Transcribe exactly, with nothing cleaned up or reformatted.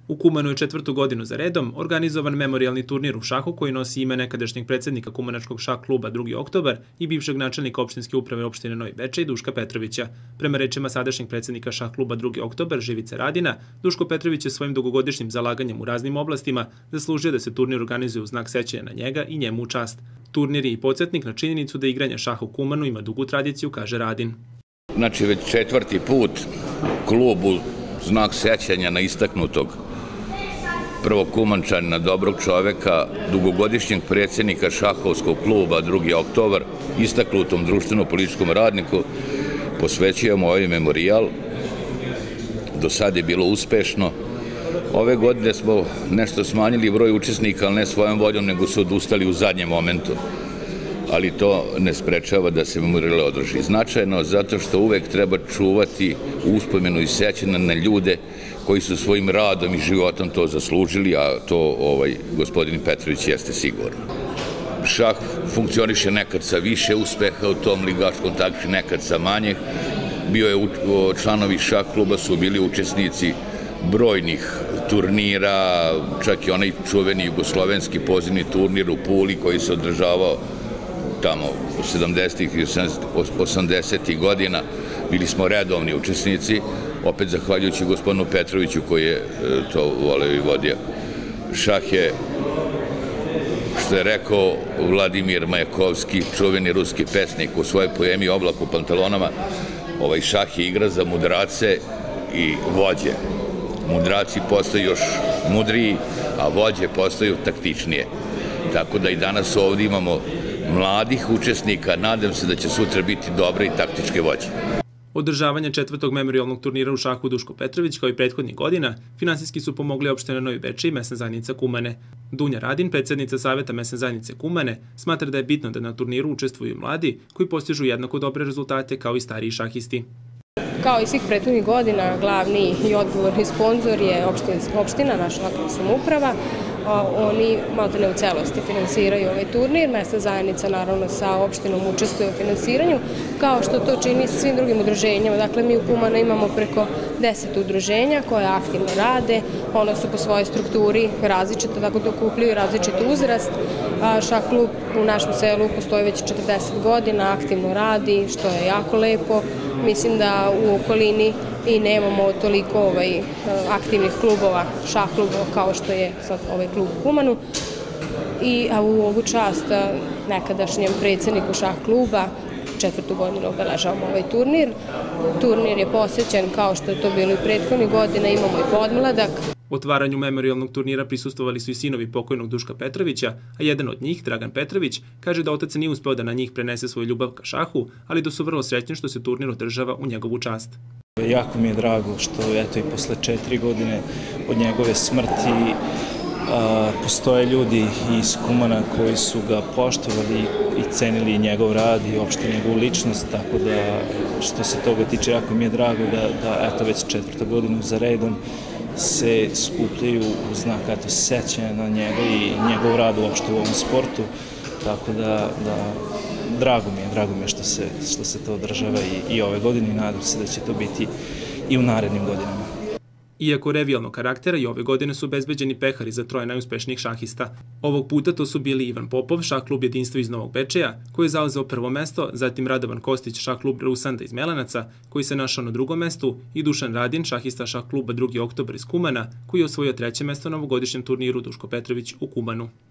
U Kumanu je četvrtu godinu za redom organizovan memorijalni turnir u šahu koji nosi ime nekadašnjeg predsjednika Kumanačkog šah kluba drugi oktobar i bivšeg načelnika opštinske uprave opštine Novi Bečej Duška Petrovića. Prema rečima sadašnjeg predsjednika šah kluba drugi oktobar Živice Radina, Duško Petrović je svojim dugogodišnjim zalaganjem u raznim oblastima zaslužio da se turnir organizuje u znak sećanja na njega i njemu u čast. Turnir je i podsjetnik na činjenicu da igranje šaha u Kumanu ima dugu tradiciju, kaže Radin. Znači već četvrti put klubu znak sećanja na istaknutog prvog Kumančanina, dobrog čoveka, dugogodišnjeg predsjednika šahovskog kluba drugi oktobar, istaknutom društveno-političkom radniku, posvećujemo ovaj memorijal. Do sad je bilo uspešno. Ove godine smo nešto smanjili broj učesnika, ali ne svojom voljom, nego su odustali u zadnjem momentu. Ali to ne sprečava da se memorijal održi. Značajno zato što uvek treba čuvati uspomenu i sećanje na ljude koji su svojim radom i životom to zaslužili, a to ovaj gospodin Petrović jeste sigurno. Šah funkcioniše nekad sa više uspeha u tom ligaškom takmičenju, nekad sa manje. Bio je članovi šah kluba su bili učesnici brojnih turnira, čak i onaj čuveni jugoslovenski pozivni turnir u Puli koji se održavao tamo u sedamdesetih i osamdesetih godina. Bili smo redovni učesnici, opet zahvaljujući gospodinu Petroviću koji je to voleo i vodio. Šah je, što je rekao Vladimir Majakovski, čuveni ruski pesnik u svojoj poemi Oblak u pantalonama, ovaj šah je igra za mudrace i vođe. Mudraci postaju još mudriji, a vođe postaju taktičnije. Tako da i danas ovdje imamo mladih učesnika, nadam se da će sutra biti dobre i taktičke vođe. Održavanje četvrtog memorijalnog turnira u šahu Duško Petrović, kao i prethodnih godina, finansijski su pomogli opština Novi Bečej i mesna zajednica Kumane. Dunja Radin, predsjednica Saveta mesne zajednice Kumane, smatra da je bitno da na turniru učestvuju mladi koji postižu jednako dobre rezultate kao i stariji šahisti. Kao i svih prethodnih godina, glavni i odgovorni sponsor je opština, naša lokalna samouprava. Oni malo ne u celosti finansiraju ovaj turnir. Mesna zajednica naravno sa opštinom učestvuje u finansiranju, kao što to čini svim drugim udruženjama. Dakle, mi u Kumanu imamo preko deset udruženja koje aktivno rade. Ona su po svojoj strukturi različite, tako da okupljaju različit uzrast. Šah klub u našem selu postoji već četrdeset godina, aktivno radi, što je jako lepo. Mislim da u okolini i nemamo toliko ovaj, aktivnih klubova, šah klubova kao što je sad ovaj klub u Kumanu. I a u ovu čast nekadašnjem predsjedniku šah kluba četvrtu godinu obeležavamo ovaj turnir. Turnir je posvećen kao što je to bilo i prethodnih godina, imamo i podmladak. Otvaranju memorijalnog turnira prisustvovali su i sinovi pokojnog Duška Petrovića, a jedan od njih, Dragan Petrović, kaže da otac nije uspeo da na njih prenese svoju ljubav ka šahu, ali da su vrlo srećni što se turnir održava u njegovu čast. Jako mi je drago što eto i posle četiri godine od njegove smrti postoje ljudi iz Kumana koji su ga poštovali i cenili njegov rad i uopšte njegovu ličnost, tako da što se toga tiče jako mi je drago da eto već četvrtu godinu za redom se skupljaju u znak eto sećanja na njega i njegov rad uopšte u ovom sportu, tako da drago mi je, drago mi je što se, što se to održava i, i ove godine i nadam se da će to biti i u narednim godinama. Iako revijalnog karaktera, i ove godine su obezbeđeni pehari za troje najuspešnijih šahista. Ovog puta to su bili Ivan Popov, šah klub Jedinstvo iz Novog Bečeja, koji je zauzeo prvo mesto, zatim Radovan Kostić, šah klub Rusanda iz Melanaca, koji se našao na drugom mestu, i Dušan Radin, šahista šah kluba drugi oktobar iz Kumana, koji je osvojio treće mesto na ovogodišnjem turniru Duško Petrović u Kumanu.